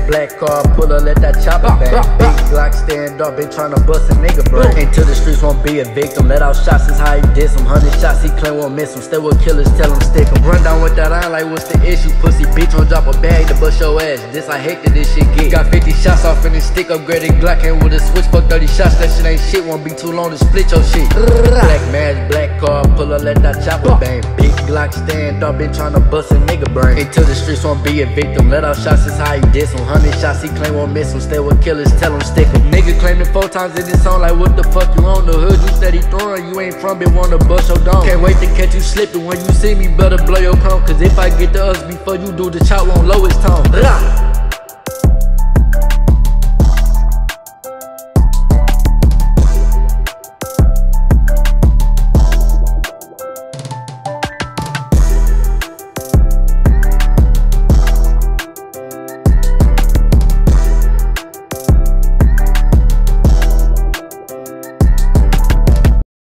black car, pull up, let that chopper bang. Big Glock stand up, been tryna bust a nigga brain. Into the streets, won't be a victim. Let out shots is how he diss him. 100 shots, he claim won't miss him. Stay with killers, tell him stick him. Run down with that iron like what's the issue? Pussy bitch won't drop a bag to bust your ass. This I hate that this shit get. Got 50 shots off in his stick, upgraded Glock came with a switch for 30 shots. That shit ain't shit, won't be too long to split your shit. Black mask, black car, pull up, let that chopper bang. Big Glock stand up, been tryna bust a nigga brain. Into the streets, won't be a victim. Let out shots is how he diss him. 100 shots, he claim won't miss him. Stay with killers, tell him stick him. Nigga claiming 4 times in this song, like what the fuck you on? The hood you steady throwing, you ain't from it, wanna bust your dome. Can't wait to catch you slipping. When you see me, better blow your cone. Cause if I get to us before you do, the chop won't lower its tone.